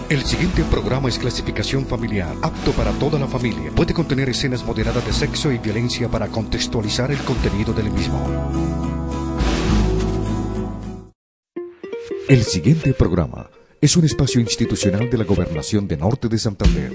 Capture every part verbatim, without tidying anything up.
El siguiente programa es clasificación familiar, apto para toda la familia. Puede contener escenas moderadas de sexo y violencia para contextualizar el contenido del mismo. El siguiente programa es un espacio institucional de la Gobernación de Norte de Santander.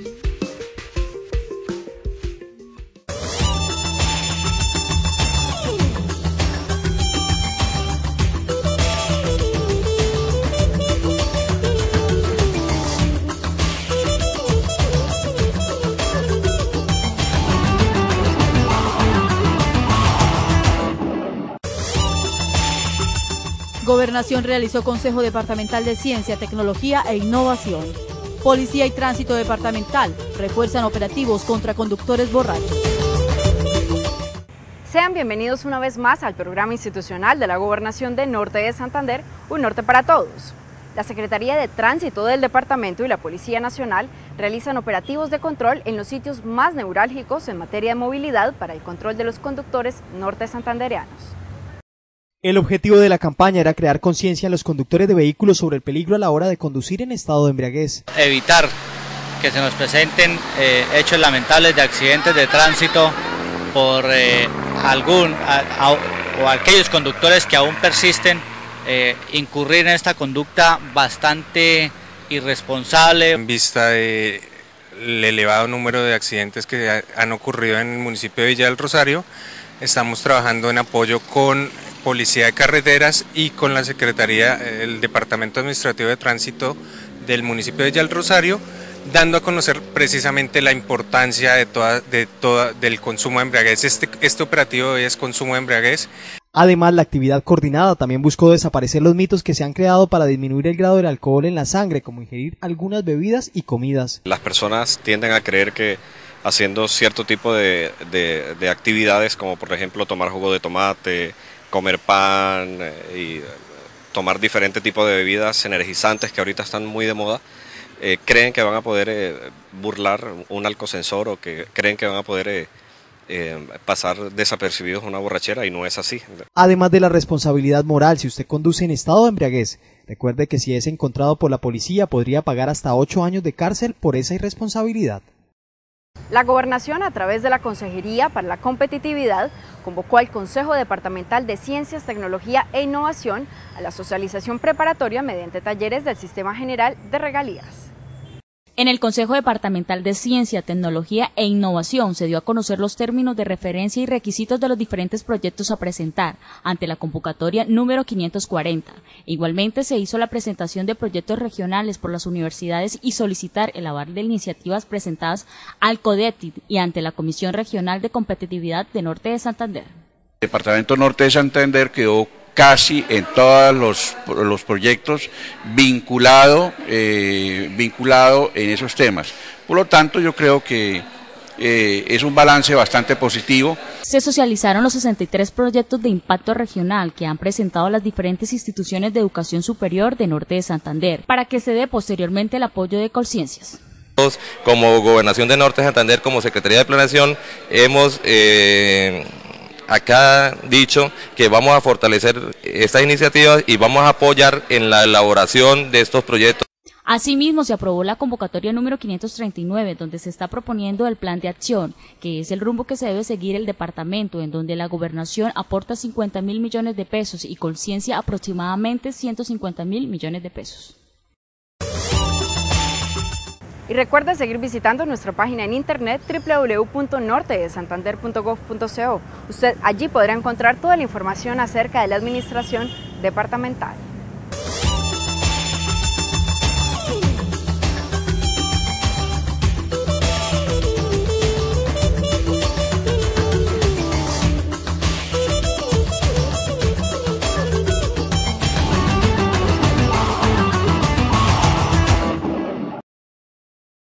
Gobernación realizó Consejo Departamental de Ciencia, Tecnología e Innovación. Policía y Tránsito Departamental refuerzan operativos contra conductores borrachos. Sean bienvenidos una vez más al programa institucional de la Gobernación de Norte de Santander, Un Norte para Todos. La Secretaría de Tránsito del Departamento y la Policía Nacional realizan operativos de control en los sitios más neurálgicos en materia de movilidad para el control de los conductores norte santandereanos. El objetivo de la campaña era crear conciencia en los conductores de vehículos sobre el peligro a la hora de conducir en estado de embriaguez. Evitar que se nos presenten eh, hechos lamentables de accidentes de tránsito por eh, algún a, a, o aquellos conductores que aún persisten eh, incurrir en esta conducta bastante irresponsable. En vista del elevado número de accidentes que han ocurrido en el municipio de Villa del Rosario, estamos trabajando en apoyo con Policía de Carreteras y con la Secretaría, el Departamento Administrativo de Tránsito del municipio de Villa del Rosario, dando a conocer precisamente la importancia de toda, de toda, del consumo de embriaguez. Este, este operativo es consumo de embriaguez. Además, la actividad coordinada también buscó desaparecer los mitos que se han creado para disminuir el grado del alcohol en la sangre, como ingerir algunas bebidas y comidas. Las personas tienden a creer que haciendo cierto tipo de, de, de actividades, como por ejemplo tomar jugo de tomate, comer pan y tomar diferentes tipos de bebidas energizantes que ahorita están muy de moda, eh, creen que van a poder eh, burlar un alcosensor o que creen que van a poder eh, eh, pasar desapercibidos una borrachera, y no es así. Además de la responsabilidad moral, si usted conduce en estado de embriaguez, recuerde que si es encontrado por la policía podría pagar hasta ocho años de cárcel por esa irresponsabilidad. La Gobernación, a través de la Consejería para la Competitividad, convocó al Consejo Departamental de Ciencias, Tecnología e Innovación a la socialización preparatoria mediante talleres del Sistema General de Regalías. En el Consejo Departamental de Ciencia, Tecnología e Innovación se dio a conocer los términos de referencia y requisitos de los diferentes proyectos a presentar ante la convocatoria número quinientos cuarenta. Igualmente se hizo la presentación de proyectos regionales por las universidades y solicitar el aval de iniciativas presentadas al CODETID y ante la Comisión Regional de Competitividad de Norte de Santander. El Departamento Norte de Santander quedó casi en todos los, los proyectos vinculado, eh, vinculado en esos temas. Por lo tanto, yo creo que eh, es un balance bastante positivo. Se socializaron los sesenta y tres proyectos de impacto regional que han presentado las diferentes instituciones de educación superior de Norte de Santander, para que se dé posteriormente el apoyo de Colciencias. Como Gobernación de Norte de Santander, como Secretaría de Planeación, hemos eh, acá dicho que vamos a fortalecer estas iniciativas y vamos a apoyar en la elaboración de estos proyectos. Asimismo, se aprobó la convocatoria número quinientos treinta y nueve, donde se está proponiendo el plan de acción, que es el rumbo que se debe seguir el departamento, en donde la Gobernación aporta cincuenta mil millones de pesos y Colciencia aproximadamente ciento cincuenta mil millones de pesos. Y recuerde seguir visitando nuestra página en internet doble u doble u doble u punto norte de santander punto gov punto co. Usted allí podrá encontrar toda la información acerca de la administración departamental.